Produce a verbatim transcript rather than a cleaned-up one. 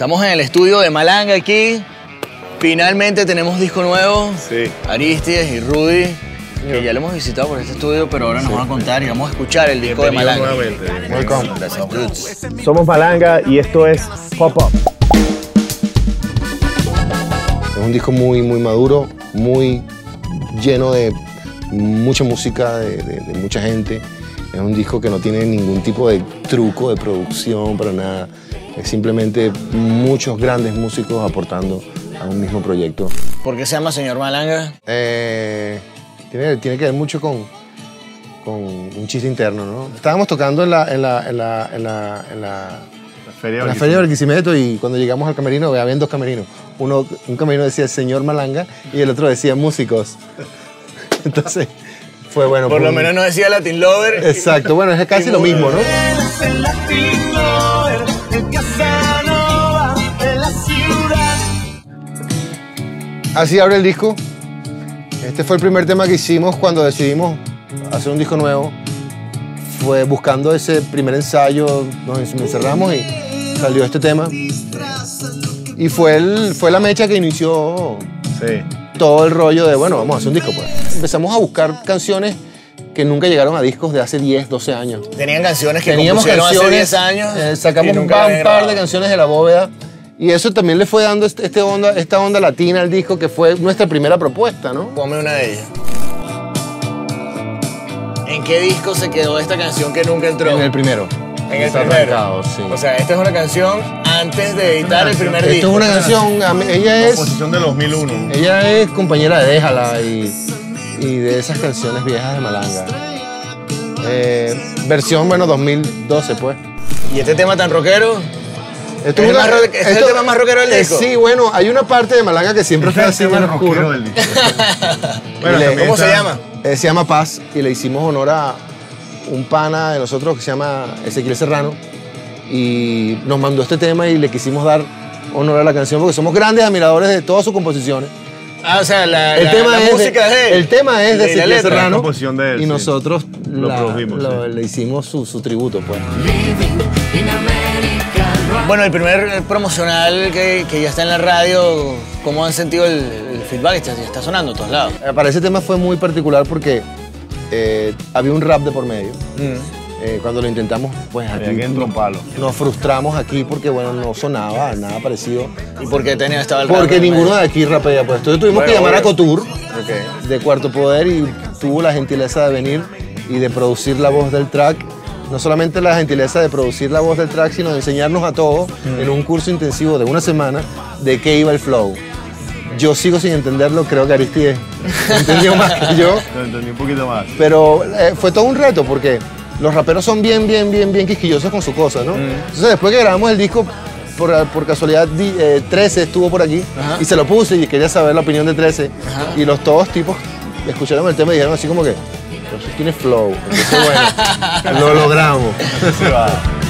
Estamos en el estudio de Malanga aquí. Finalmente tenemos disco nuevo. Sí. Aristides y Rudy, que ya lo hemos visitado por este estudio, pero ahora nos van a contar y vamos a escuchar el disco de Malanga. Nuevamente. Welcome. Gracias, dudes. Somos Malanga y esto es Pop Up. Es un disco muy, muy maduro, muy lleno de mucha música, de, de, de mucha gente. Es un disco que no tiene ningún tipo de truco de producción para nada. Es simplemente muchos grandes músicos aportando a un mismo proyecto. ¿Por qué se llama Señor Malanga? Eh, tiene, tiene que ver mucho con, con un chiste interno, ¿no? Estábamos tocando en la, en la, en la, en la, en la, La feria en la feria de Barquisimeto y cuando llegamos al camerino, había dos camerinos. Uno, un camerino decía Señor Malanga y el otro decía músicos. Entonces, fue bueno. Por lo un... menos no decía Latin Lover. Exacto, bueno, es casi lo mismo, ¿no? Así abre el disco. Este fue el primer tema que hicimos cuando decidimos hacer un disco nuevo. Fue buscando ese primer ensayo, nos encerramos y salió este tema. Y fue, el, fue la mecha que inició Sí. todo el rollo de, bueno, vamos a hacer un disco, pues. Empezamos a buscar canciones que nunca llegaron a discos de hace diez, doce años. Tenían canciones que Teníamos compusieron canciones, hace diez años. eh, sacamos y un nunca par, habían un par de grabado. canciones de la bóveda y eso también le fue dando este, este onda, esta onda latina al disco que fue nuestra primera propuesta, ¿no? Ponme una de ellas. ¿En qué disco se quedó esta canción que nunca entró? En el primero. En el Está primero. arrancado, sí. O sea, esta es una canción antes de editar el primer Esto disco. es una canción, a mí- ella es, Composición de dos mil uno. ella es compañera de Déjala y, y de esas canciones viejas de Malanga. Eh, versión, bueno, dos mil doce, pues. ¿Y este tema tan rockero? Esto ¿Es el una- más ro- es el esto- tema más rockero del eh, disco? Sí, bueno, hay una parte de Malanga que siempre fue así, bien oscura. del disco. Y Bueno, le- también ¿Cómo se está- llama? Eh, se llama Paz y le hicimos honor a un pana de nosotros que se llama Ezequiel Serrano y nos mandó este tema y le quisimos dar honor a la canción porque somos grandes admiradores de todas sus composiciones. Ah, o sea, la, El la- tema, la es de, música es de él. el tema es de Y la Ezequiel letra. Serrano La composición de él, y sí. nosotros Lo la- produjimos, lo- sí. le hicimos su, su tributo, pues. Bueno, el primer promocional que, que ya está en la radio, ¿cómo han sentido el, el feedback? Está, está sonando a todos lados. Eh, Para ese tema fue muy particular porque eh, había un rap de por medio. Eh, cuando lo intentamos, pues Había aquí que entrar un palo. nos frustramos aquí porque, bueno, no sonaba nada parecido. ¿Y por qué tenía estaba el Porque rap en ninguno medio? de aquí rapea, pues. Entonces tuvimos Bueno, que llamar a obvio. Couture Ok. de Cuarto Poder y tuvo la gentileza de venir y de producir la voz del track. No solamente la gentileza de producir la voz del track, sino de enseñarnos a todos en un curso intensivo de una semana de qué iba el flow. Yo sigo sin entenderlo, creo que Aristides entendió más que yo, Lo entendí un poquito más. pero eh, fue todo un reto porque los raperos son bien, bien, bien, bien quisquillosos con su cosa, ¿no? Entonces después que grabamos el disco, por, por casualidad, di- eh, trece estuvo por aquí Ajá. y se lo puse y quería saber la opinión de trece. Ajá. Y los todos tipos escucharon el tema y dijeron así como que, pero eso tiene flow. Entonces, bueno, lo logramos. Sí, va.